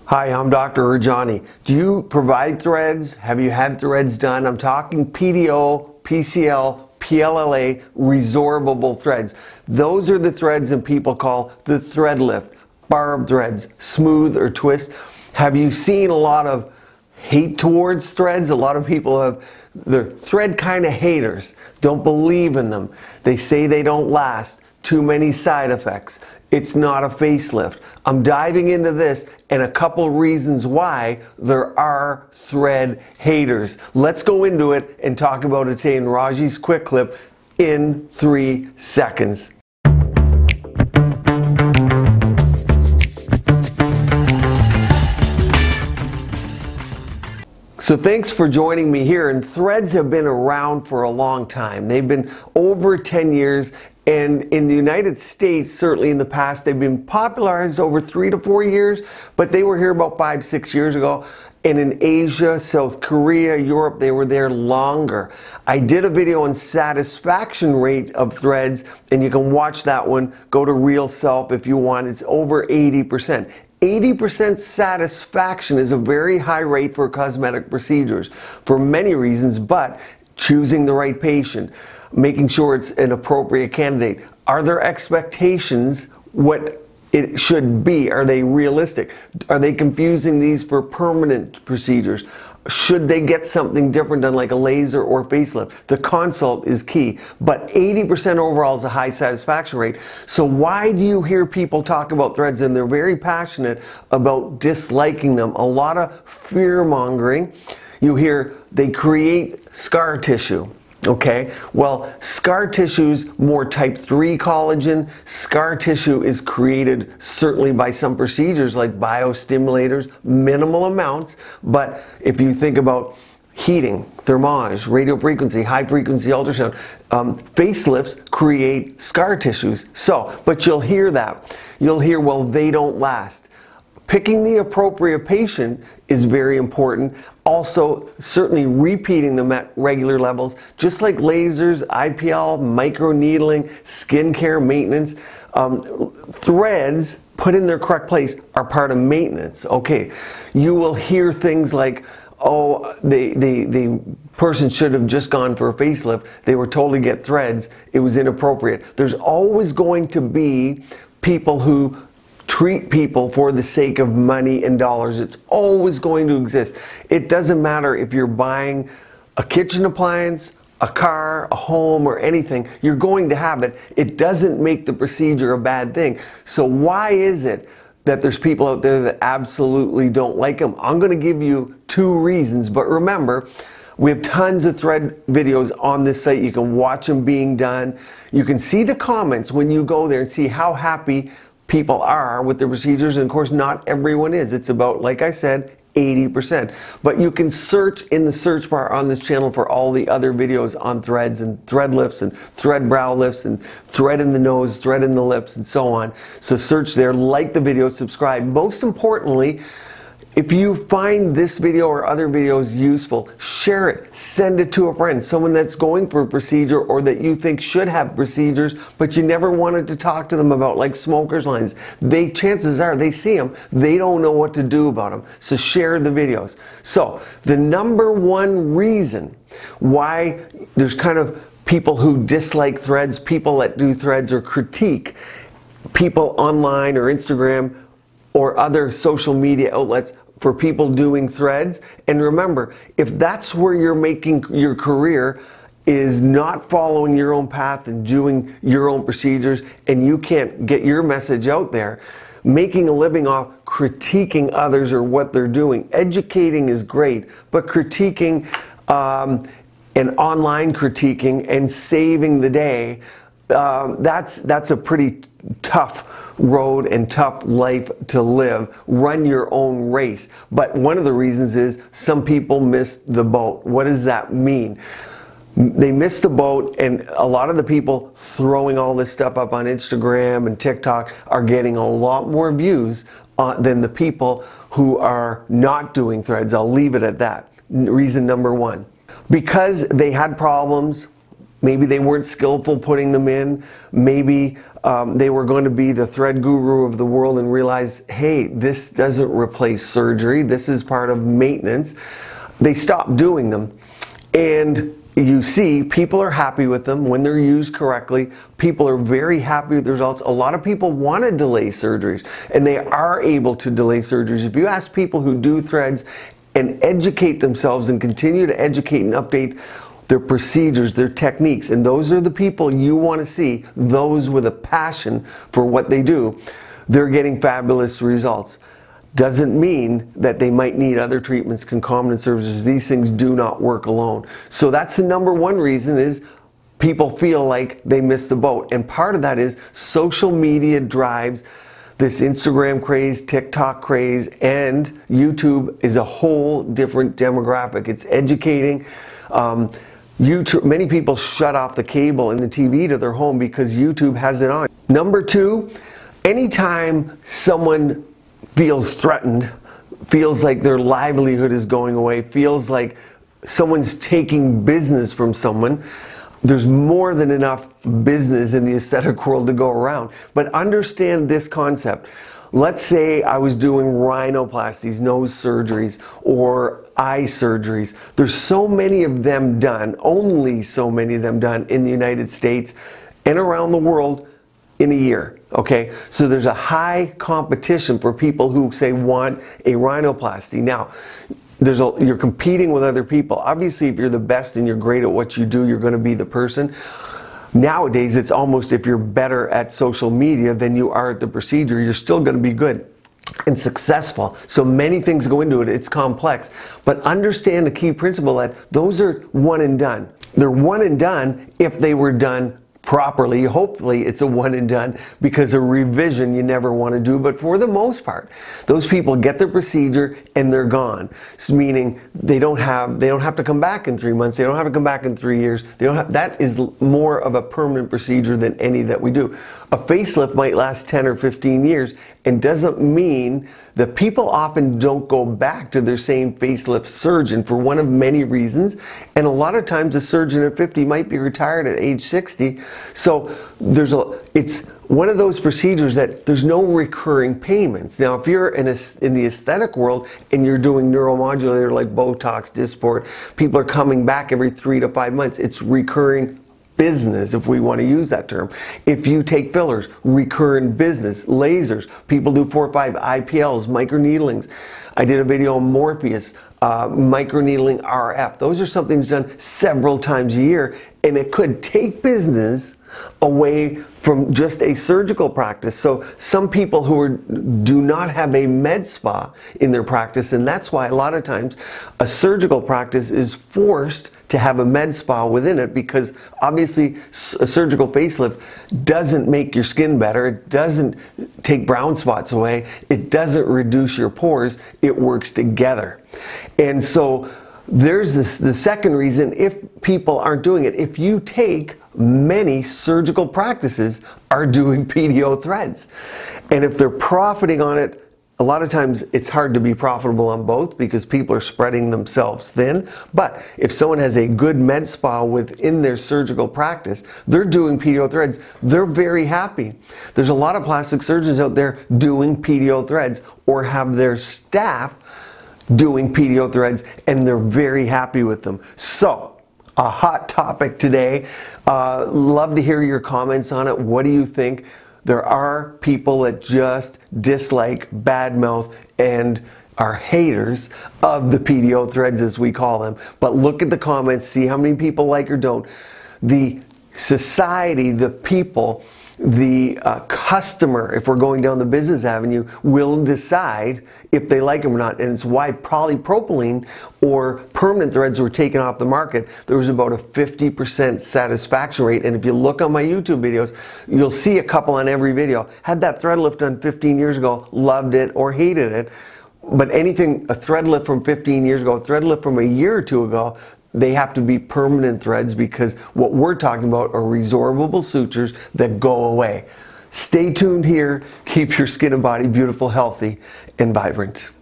Hi, I'm Dr. Rajani. Do you provide threads? Have you had threads done? I'm talking PDO, PCL, PLLA, resorbable threads. Those are the threads that people call the thread lift, barb threads, smooth or twist. Have you seen a lot of hate towards threads? A lot of people have, they're thread kind of haters, don't believe in them. They say they don't last, too many side effects. It's not a facelift. I'm diving into this and a couple reasons why there are thread haters. Let's go into it and talk about it today in Raji's quick clip in 3 seconds. So thanks for joining me here, and threads have been around for a long time. They've been over 10 years, and in the United States, certainly in the past, they've been popularized over 3 to 4 years, but they were here about 5, 6 years ago. And in Asia, South Korea, Europe, they were there longer. I did a video on satisfaction rate of threads, and you can watch that one. Go to Real Self if you want. It's over 80%. 80% satisfaction is a very high rate for cosmetic procedures for many reasons, but choosing the right patient, making sure it's an appropriate candidate. Are there expectations what it should be? Are they realistic? Are they confusing these for permanent procedures? Should they get something different done like a laser or facelift? The consult is key, but 80% overall is a high satisfaction rate. So why do you hear people talk about threads and they're very passionate about disliking them? A lot of fear mongering. You hear they create scar tissue. Okay, well, scar tissue's more type 3 collagen. Scar tissue is created certainly by some procedures like biostimulators, minimal amounts, but if you think about heating, thermage, radiofrequency, high frequency ultrasound, facelifts create scar tissues. So, but you'll hear that. You'll hear, well, they don't last. Picking the appropriate patient is very important. Also, certainly repeating them at regular levels, just like lasers, IPL, microneedling, skincare, maintenance. Threads put in their correct place are part of maintenance. Okay, you will hear things like, oh, the person should have just gone for a facelift. They were told to get threads. It was inappropriate. There's always going to be people who treat people for the sake of money and dollars. It's always going to exist. It doesn't matter if you're buying a kitchen appliance, a car, a home, or anything. You're going to have it. It doesn't make the procedure a bad thing. So why is it that there's people out there that absolutely don't like them? I'm going to give you 2 reasons, but remember, we have tons of thread videos on this site. You can watch them being done. You can see the comments when you go there and see how happy people are with the procedures, and of course not everyone is. It's about, like I said, 80%. But you can search in the search bar on this channel for all the other videos on threads and thread lifts and thread brow lifts and thread in the nose, thread in the lips, and so on. So search there, like the video, subscribe. Most importantly, if you find this video or other videos useful, share it, send it to a friend, someone that's going for a procedure or that you think should have procedures, but you never wanted to talk to them about, like smokers lines. Chances are they see them, they don't know what to do about them. So share the videos. So the number one reason why there's kind of people who dislike threads, people that do threads or critique people online or Instagram or other social media outlets for people doing threads. And remember, if that's where you're making your career, is not following your own path and doing your own procedures, and you can't get your message out there, making a living off critiquing others or what they're doing. Educating is great, but critiquing and online critiquing and saving the day, that's a pretty tough road and tough life to live. Run your own race. But one of the reasons is some people miss the boat. What does that mean? They miss the boat, and a lot of the people throwing all this stuff up on Instagram and TikTok are getting a lot more views than the people who are not doing threads. I'll leave it at that. Reason number one. Because they had problems Maybe they weren't skillful putting them in. Maybe they were going to be the thread guru of the world and realize, hey, this doesn't replace surgery. This is part of maintenance. They stopped doing them. And you see, people are happy with them when they're used correctly. People are very happy with the results. A lot of people want to delay surgeries, and they are able to delay surgeries. If you ask people who do threads and educate themselves and continue to educate and update their procedures, their techniques, and those are the people you want to see, those with a passion for what they do, they're getting fabulous results. Doesn't mean that they might need other treatments, concomitant services. These things do not work alone. So that's the number one reason, is people feel like they missed the boat. And part of that is social media drives this Instagram craze, TikTok craze, and YouTube is a whole different demographic. It's educating. YouTube, many people shut off the cable and the TV to their home because YouTube has it on. Number two, anytime someone feels threatened, feels like their livelihood is going away, feels like someone's taking business from someone, there's more than enough business in the aesthetic world to go around. But understand this concept. Let's say I was doing rhinoplasties, nose surgeries, or eye surgeries. There's so many of them done, only so many of them done in the United States and around the world in a year. Okay, so there's a high competition for people who say want a rhinoplasty. Now, you're competing with other people. Obviously, if you're the best and you're great at what you do, you're going to be the person. Nowadays, it's almost if you're better at social media than you are at the procedure, you're still going to be good and successful. So many things go into it. It's complex. But understand the key principle that those are one and done. They're one and done if they were done properly. Hopefully it's a one and done, because a revision you never want to do. But for the most part, those people get their procedure and they're gone. So meaning they don't have to come back in 3 months. They don't have to come back in 3 years. That is more of a permanent procedure than any that we do. A facelift might last 10 or 15 years and doesn't mean that people often don't go back to their same facelift surgeon for one of many reasons. And a lot of times a surgeon at 50 might be retired at age 60. So it's one of those procedures that there's no recurring payments. Now, if you're in the aesthetic world and you're doing neuromodulator like botox, dysport, people are coming back every 3 to 5 months. It's recurring business, if we want to use that term. If you take fillers, recurrent business. Lasers, people do 4 or 5 IPLs, microneedlings. I did a video on Morpheus, microneedling RF. Those are something done several times a year, and it could take business away from just a surgical practice. So some people do not have a med spa in their practice, and that's why a lot of times a surgical practice is forced to have a med spa within it, because obviously a surgical facelift doesn't make your skin better, it doesn't take brown spots away, it doesn't reduce your pores, it works together. And so there's the second reason if people aren't doing it. If you take many surgical practices are doing PDO threads, and if they're profiting on it, a lot of times it's hard to be profitable on both because people are spreading themselves thin. But if someone has a good med spa within their surgical practice, they're doing PDO threads, they're very happy. There's a lot of plastic surgeons out there doing PDO threads or have their staff doing PDO threads, and they're very happy with them. So, a hot topic today. Love to hear your comments on it. What do you think? There are people that just dislike, badmouth, and are haters of the PDO threads, as we call them. But look at the comments, see how many people like or don't. The society, the people, the customer, if we're going down the business avenue, will decide if they like them or not. And it's why polypropylene or permanent threads were taken off the market. There was about a 50% satisfaction rate. And if you look on my YouTube videos, you'll see a couple on every video. Had that thread lift done 15 years ago, loved it or hated it. But anything, a thread lift from 15 years ago, a thread lift from a year or two ago, they have to be permanent threads, because what we're talking about are resorbable sutures that go away. Stay tuned here. Keep your skin and body beautiful, healthy, and vibrant.